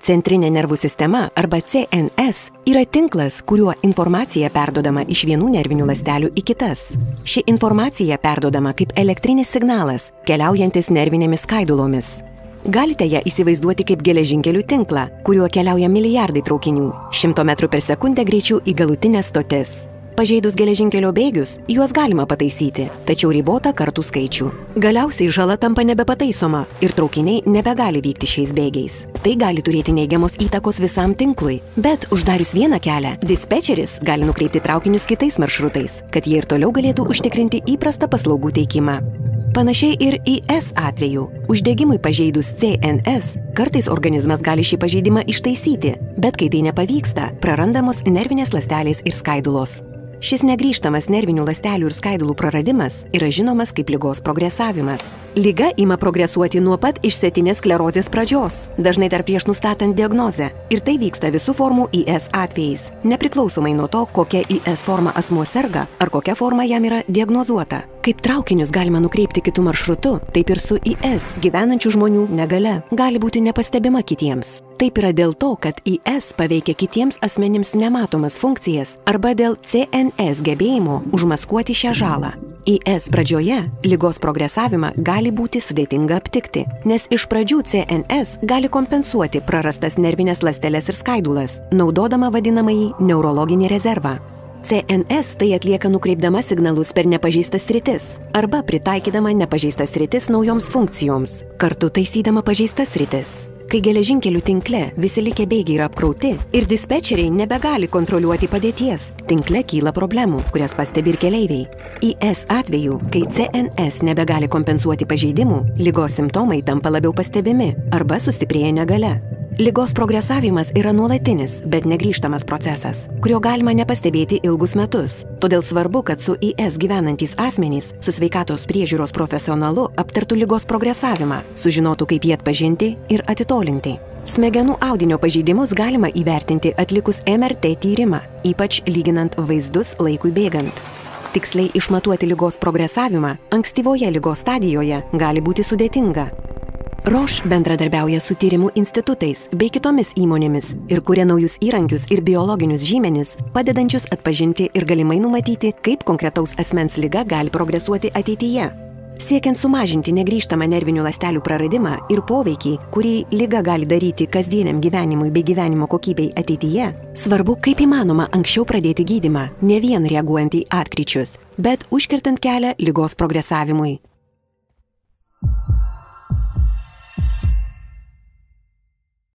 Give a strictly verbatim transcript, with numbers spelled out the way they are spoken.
Centrinė nervų sistema arba C N S yra tinklas, kuriuo informacija perdodama iš vienų nervinių ląstelių į kitas. Ši informacija perdodama kaip elektrinis signalas, keliaujantis nervinėmis skaidulomis. Galite ją įsivaizduoti kaip geležinkelių tinklą, kuriuo keliauja milijardai traukinių, šimto metrų per sekundę greičiu į galutinės stotis. Pažeidus geležinkelio bėgius, juos galima pataisyti, tačiau ribotą kartų skaičių. Galiausiai žala tampa nebepataisoma ir traukiniai nebegali vykti šiais bėgiais. Tai gali turėti neigiamos įtakos visam tinklui, bet uždarius vieną kelią, dispečeris gali nukreipti traukinius kitais maršrutais, kad jie ir toliau galėtų užtikrinti įprastą paslaugų teikimą. Panašiai ir I S atveju. Uždegimui pažeidus C N S, kartais organizmas gali šį pažeidimą ištaisyti, bet kai tai nepavyksta, prarandamos nervinės ląstelės ir skaidulos. Šis negrįžtamas nervinių ląstelių ir skaidulų praradimas yra žinomas kaip ligos progresavimas. Liga ima progresuoti nuo pat išsėtinės sklerozės pradžios, dažnai dar prieš nustatant diagnozę, ir tai vyksta visų formų I S atvejais, nepriklausomai nuo to, kokia I S forma asmuo serga ar kokia forma jam yra diagnozuota. Kaip traukinius galima nukreipti kitų maršrutų, taip ir su I S gyvenančių žmonių negalia gali būti nepastebima kitiems. Taip yra dėl to, kad I S paveikia kitiems asmenims nematomas funkcijas arba dėl C N S gebėjimo užmaskuoti šią žalą. I S pradžioje ligos progresavimą gali būti sudėtinga aptikti, nes iš pradžių C N S gali kompensuoti prarastas nervinės ląsteles ir skaidulas, naudodama vadinamąjį neurologinį rezervą. C N S tai atlieka nukreipdama signalus per nepažeistas sritis arba pritaikydama nepažeistas sritis naujoms funkcijoms, kartu taisydama pažeistas sritis. Kai geležinkelių tinkle visi likę bėgiai yra apkrauti ir dispečeriai nebegali kontroliuoti padėties, tinkle kyla problemų, kurias pastebi ir keleiviai. I S atveju, kai C N S nebegali kompensuoti pažeidimų, ligos simptomai tampa labiau pastebimi arba sustiprėja negalia. Ligos progresavimas yra nuolatinis, bet negrįžtamas procesas, kurio galima nepastebėti ilgus metus. Todėl svarbu, kad su I S gyvenantys asmenys su sveikatos priežiūros profesionalu aptartų ligos progresavimą, sužinotų, kaip jį atpažinti ir atitolinti. Smegenų audinio pažeidimus galima įvertinti atlikus M R T tyrimą, ypač lyginant vaizdus laikui bėgant. Tiksliai išmatuoti ligos progresavimą ankstyvoje ligos stadijoje gali būti sudėtinga. Roche bendradarbiauja su tyrimų institutais bei kitomis įmonėmis ir kuria naujus įrankius ir biologinius žymenis, padedančius atpažinti ir galimai numatyti, kaip konkretaus asmens liga gali progresuoti ateityje. Siekiant sumažinti negrįžtamą nervinių ląstelių praradimą ir poveikį, kurį liga gali daryti kasdieniam gyvenimui bei gyvenimo kokybei ateityje, svarbu kaip įmanoma anksčiau pradėti gydymą, ne vien reaguojant į atkryčius, bet užkirtant kelią ligos progresavimui.